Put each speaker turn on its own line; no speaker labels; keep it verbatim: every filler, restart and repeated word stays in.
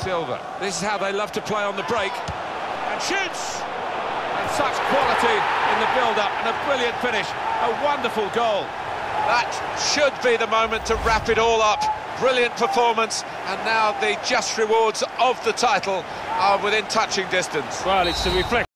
Silva. This is how they love to play on the break. And shoots! And such quality in the build-up, and a brilliant finish. A wonderful goal. That should be the moment to wrap it all up. Brilliant performance, and now the just rewards of the title are within touching distance.
Well, it's a reflection.